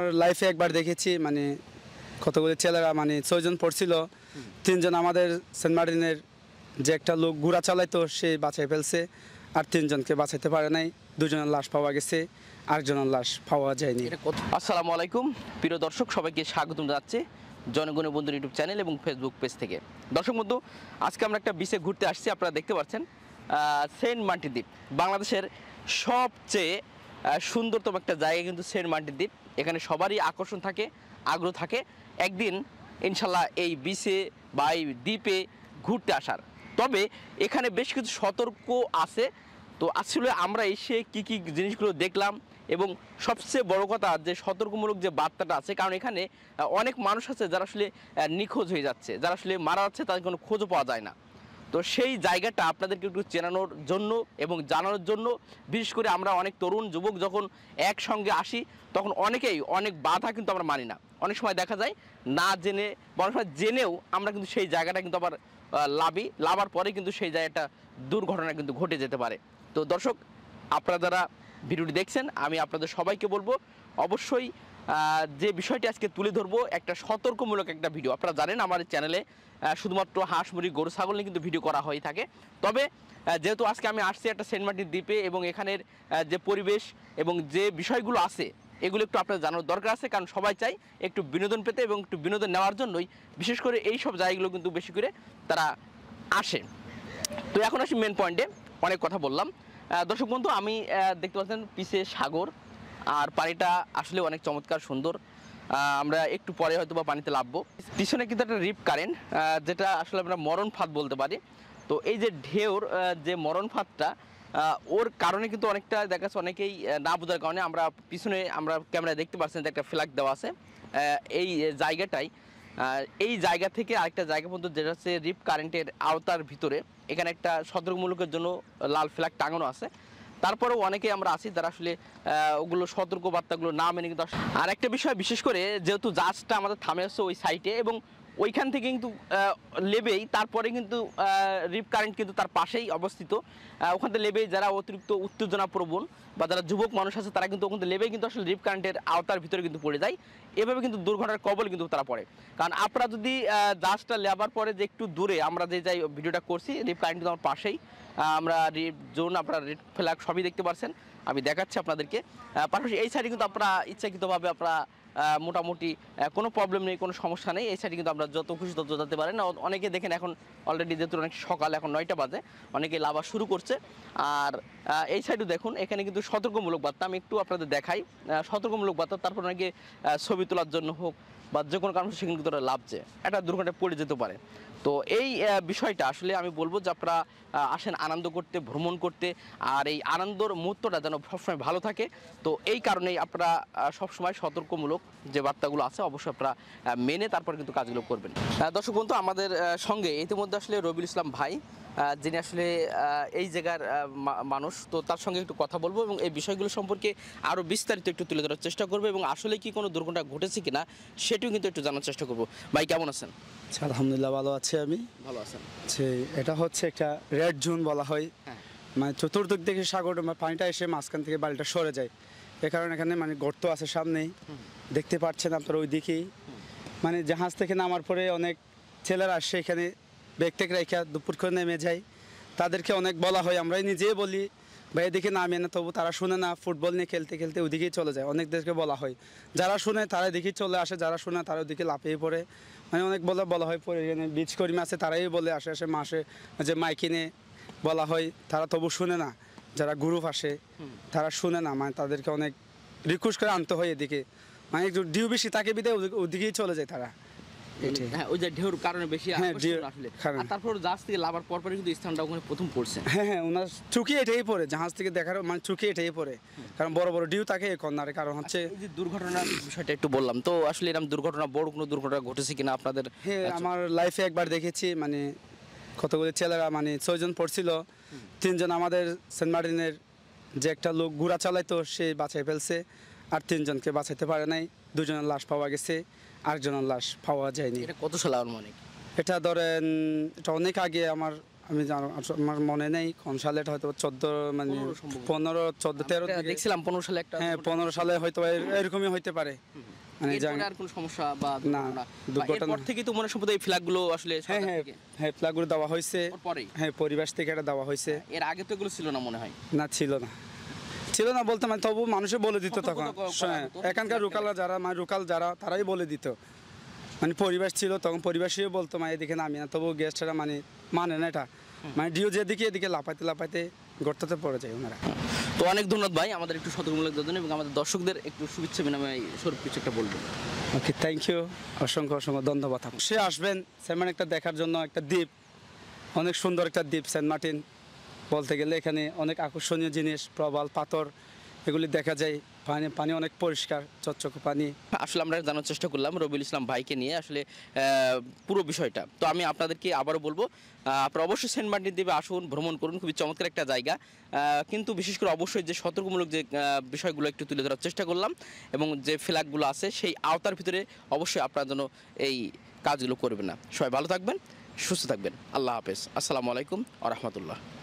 আমার লাইফে একবার দেখেছি মানে কতগুলো ছেলেরা মানে 6 জন পড়ছিল, 3 জন আমাদের সেন্ট মার্টিনের যে একটা লোক ঘোড়া চালাইতো সে বাঁচাই ফেলছে, আর 3 জনকে বাঁচাইতে পারে নাই। 2 জনের লাশ পাওয়া গেছে, আরেকজনের লাশ পাওয়া যায়নি। আসসালামু আলাইকুম প্রিয় দর্শক, সবাইকে স্বাগতম জানাচ্ছি জনগণের বন্ধু ইউটিউব চ্যানেল এবং ফেসবুক পেজ থেকে। দর্শক বন্ধু, আজকে আমরা একটা বিচে ঘুরতে আসছি। আপনারা দেখতে পাচ্ছেন সেন্ট মার্টিন দ্বীপ, বাংলাদেশের সবচেয়ে সুন্দরতম একটা জায়গা কিন্তু সেন্ট মার্টিন দ্বীপ। এখানে সবারই আকর্ষণ থাকে, আগ্রহ থাকে একদিন ইনশাল্লাহ এই বিচে বা এই দ্বীপে ঘুরতে আসার। তবে এখানে বেশ কিছু সতর্ক আছে। তো আসলে আমরা এসে কি কি জিনিসগুলো দেখলাম এবং সবচেয়ে বড় কথা যে সতর্কমূলক যে বার্তাটা আছে, কারণ এখানে অনেক মানুষ আছে যারা আসলে নিখোঁজ হয়ে যাচ্ছে, যারা আসলে মারা যাচ্ছে, তাদের কোনো খোঁজও পাওয়া যায় না। তো সেই জায়গাটা আপনাদেরকে একটু চেনানোর জন্য এবং জানানোর জন্য, বিশেষ করে আমরা অনেক তরুণ যুবক যখন একসঙ্গে আসি তখন অনেকেই অনেক বাধা কিন্তু আমরা মানি না। অনেক সময় দেখা যায় না জেনে, অনেক সময় জেনেও আমরা কিন্তু সেই জায়গাটা কিন্তু আবার লাভার পরে কিন্তু সেই জায়গাটা দুর্ঘটনা কিন্তু ঘটে যেতে পারে। তো দর্শক, আপনারা যারা ভিডিওটি দেখছেন, আমি আপনাদের সবাইকে বলবো অবশ্যই যে বিষয়টি আজকে তুলে ধরবো একটা সতর্কমূলক একটা ভিডিও। আপনারা জানেন আমার চ্যানেলে শুধুমাত্র হাঁস মুরগি গরু ছাগল নিয়ে কিন্তু ভিডিও করা হয়ে থাকে। তবে যেহেতু আজকে আমি আসছি একটা সেন্ট মার্টিন দ্বীপে এবং এখানের যে পরিবেশ এবং যে বিষয়গুলো আছে এগুলো একটু আপনাদের জানার দরকার আছে, কারণ সবাই চাই একটু বিনোদন পেতে এবং একটু বিনোদন নেওয়ার জন্যই বিশেষ করে এই সব জায়গাগুলো কিন্তু বেশি করে তারা আসে। তো এখন আসি মেন পয়েন্টে। অনেক কথা বললাম। দর্শক বন্ধু, আমি দেখতে পাচ্ছেন পিছে সাগর, আর পানিটা আসলে অনেক চমৎকার সুন্দর। আমরা একটু পরে হয়তো বা পানিতে নামবো। পিছনে কিন্তু একটা রিপ কারেন্ট, যেটা আসলে আমরা মরণফ বলতে পারি। তো এই যে ঢেউর যে মরণফাতটা, ওর কারণে কিন্তু অনেকটা দেখা যাচ্ছে অনেকেই না বোঝার কারণে আমরা পিছনে আমরা ক্যামেরায় দেখতে পাচ্ছেন যে একটা ফ্ল্যাগ দেওয়া আছে এই জায়গাটাই। এই জায়গা থেকে আরেকটা জায়গা পর্যন্ত যেটা হচ্ছে রিপ কারেন্টের আওতার ভিতরে, এখানে একটা সতর্কমূলকের জন্য লাল ফ্ল্যাগ টাঙানো আছে। তারপরেও অনেকেই আমরা আছি যারা আসলে ওগুলো সতর্ক বার্তাগুলো না মেনে কিন্তু। আর একটা বিষয়, বিশেষ করে যেহেতু জাহাজটা আমাদের থামে আসছে ওই সাইটে এবং ওইখান থেকে কিন্তু লেবেই তারপরে কিন্তু রিপ কারেন্ট কিন্তু তার পাশেই অবস্থিত। ওখান থেকে লেবেই যারা অতিরিক্ত উত্তেজনা প্রবণ বা যারা যুবক মানুষ আছে তারা কিন্তু ওখান থেকে লেবেই কিন্তু আসলে রিপ কারেন্টের আওতার ভিতরে কিন্তু পড়ে যায়। এভাবে কিন্তু দুর্ঘটনার কবল কিন্তু তারা পড়ে। কারণ আপনারা যদি জাহাজটা লেবার পরে যে একটু দূরে আমরা যে যাই ভিডিওটা করছি, রিপ কারেন্ট কিন্তু আমার পাশেই, আমরা রিপ জোন আপনারা রেড ফ্ল্যাগ সবই দেখতে পাচ্ছেন, আমি দেখাচ্ছি আপনাদেরকে। পাশাপাশি এই সাইডে কিন্তু আপনারা ইচ্ছাকৃতভাবে আপনারা মোটামুটি কোনো প্রবলেম নেই, কোনো সমস্যা নেই। এই সাইডে কিন্তু আমরা যত খুশি তত যেতে পারেন। অনেকে দেখেন এখন অলরেডি যেহেতু অনেক সকাল, এখন 9টা বাজে, অনেকে লাভা শুরু করছে। আর এই সাইডে দেখুন, এখানে কিন্তু সতর্কমূলক বার্তা আমি একটু আপনাদের দেখাই। সতর্কমূলক বার্তা, তারপর অনেকে ছবি তোলার জন্য হোক বা যে কোনো কারণে সেখানে কিন্তু তারা লাভছে, একটা দুর্ঘটনায় পড়ে যেতে পারে। তো এই বিষয়টা আসলে আমি বলবো যে আপনারা আসেন আনন্দ করতে, ভ্রমণ করতে, আর এই আনন্দর মুহূর্তটা যেন সবসময় ভালো থাকে। তো এই কারণেই আপনারা সবসময় সতর্কমূলক যে বার্তাগুলো আছে অবশ্যই আপনারা মেনে তারপর কিন্তু কাজগুলো করবেন। দর্শক বন্ধু, আমাদের সঙ্গে ইতিমধ্যে আসলে রবিউল ইসলাম ভাই, যিনি আসলে এই জায়গার মানুষ, তো তার সঙ্গে একটু কথা বলবো এবং এই বিষয়গুলো সম্পর্কে আরও বিস্তারিত একটু তুলে ধরার চেষ্টা করবো এবং আসলে কি কোনো দুর্ঘটনা ঘটেছে কিনা সেটিও কিন্তু একটু জানার চেষ্টা করবো। ভাই কেমন আছেন? আলহামদুলিল্লাহ, ভালো আছি। আমি ভালো আছেন? এটা হচ্ছে একটা রেড জোন বলা হয়। মানে চতুর্দিক থেকে সাগর পানিটা এসে মাঝখান থেকে বাড়িটা সরে যায়। এ কারণে এখানে মানে গর্ত আছে সামনেই, দেখতে পাচ্ছেন আপনারা ওই দিকেই। মানে জাহাজ থেকে নামার পরে অনেক ছেলেরা আসে এখানে ব্যাগ টেক রেখা দুপুর করে নেমে যায়। তাদেরকে অনেক বলা হয়, আমরাই নিজেই বলি ভাই এদিকে নামে না, তবু তারা শুনে না। ফুটবল নিয়ে খেলতে খেলতে ওইদিকেই চলে যায়। অনেকদেরকে বলা হয়, যারা শুনে তারা এদিকেই চলে আসে, যারা শুনে তারা ওইদিকে লাফিয়ে পড়ে। মানে অনেক বলা হয় পরে এখানে বীজ কর্মী আছে, তারাই বলে আসে মাসে যে মাইক কিনে বলা হয়, তারা তবু শুনে না। যারা গ্রুপ আসে তারা শুনে না, মানে তাদেরকে অনেক রিকোয়েস্ট করে আনতে হয় এদিকে। মানে একটু ডিউ বেশি তাকে বিদে ওদিকেই চলে যায় তারা। হ্যাঁ, ওই যে ঢেউর কারণে বেশি আসলে। আর তারপর জাহাজ থেকে লাভার পর পরে কিন্তু স্থানটা ওখানে প্রথম পড়ছে। হ্যাঁ, ওনার চুকি এটাই পড়ে, জাহাজ থেকে দেখার মানে চুকি এটাই পড়ে, কারণ বড় বড় ডিউ থাকে কর্নারে। কারণ হচ্ছে এই যে দুর্ঘটনার বিষয়টা একটু বললাম, তো আসলে এরকম দুর্ঘটনা, বড় কোনো দুর্ঘটনা ঘটেছে কিনা আপনাদের? হ্যাঁ, আমার লাইফে একবার দেখেছি। মানে কতগুলো ছেলেরা মানে 6 জন পড়ছিল, 3 জন আমাদের সেন্ট মার্টিনের যে একটা লোক ঘোড়া চালাইতো সে বাঁচাই ফেলছে, আর 3 জনকে বাঁচাইতে পারে নাই। 2 জনের লাশ পাওয়া গেছে, আরেকজনের লাশ পাওয়া যায়নি। এটা কত সাল? মানে এটা ধরেন এটা অনেক আগে, আমার আমি জানো আমার মনে নেই কোন সালে, এটা হয়তো 14 মানে 15 14 13 দেখছিলাম 15 সালে একটা। হ্যাঁ 15 সালে হয়তো এরকমই হইতে পারে। মানে এরপরে আর কোনো সমস্যা বা না, দুর্ঘটনা এরপর থেকে তো মনে সম্ভবত এই ফ্ল্যাগগুলো আসলে হ্যাঁ হ্যাঁ হ্যাঁ ফ্ল্যাগগুলো দেওয়া হয়েছে পরে। হ্যাঁ পরিবেশ থেকে এটা দেওয়া হয়েছে। এর আগে তো এগুলো ছিল না মনে হয়। না ছিল না, ছিল না বলতে মানে তবু মানুষে বলে দিত তখন। এখানকার রুকালা যারা মানে রুকাল যারা তারাই বলে দিত, মানে পরিবেশ ছিল তখন পরিবেশই বলতো মানে এদিকে নামি না, তবু গেস্টরা মানে না এটা, মানে ডিও যেদিকে এদিকে লাপাইতে লাপাইতে গর্ততে পড়ে যায় ওনারা। তো অনেক ধন্যবাদ ভাই, আমাদের একটু সতর্কমূলক দেওয়ার জন্য এবং আমাদের দর্শকদের একটু শুভেচ্ছা বিনিময় স্বরূপ কিছু একটা বলবেন। ওকে, থ্যাংক ইউ, অসংখ্য অসংখ্য ধন্যবাদ। সে আসবেন সেন্ট একটা দেখার জন্য, একটা দ্বীপ, অনেক সুন্দর একটা দ্বীপ সেন্ট মার্টিন বলতে গেলে। এখানে অনেক আকর্ষণীয় জিনিস, প্রবাল পাথর এগুলি দেখা যায়, পানি অনেক পরিষ্কার চকচকে পানি। আসলে আমরা জানার চেষ্টা করলাম রবিউল ইসলাম ভাইকে নিয়ে আসলে পুরো বিষয়টা। তো আমি আপনাদেরকে আবারও বলবো, আপনারা অবশ্যই সেন্ট মার্টিন দ্বীপে আসুন, ভ্রমণ করুন, খুবই চমৎকার একটা জায়গা। কিন্তু বিশেষ করে অবশ্যই যে সতর্কমূলক যে বিষয়গুলো একটু তুলে ধরার চেষ্টা করলাম এবং যে ফ্ল্যাগগুলো আছে সেই আওতার ভিতরে অবশ্যই আপনারা যেন এই কাজগুলো করবেন না। সবাই ভালো থাকবেন, সুস্থ থাকবেন। আল্লাহ হাফেজ, আসসালামু আলাইকুম ওয়া রাহমাতুল্লাহ।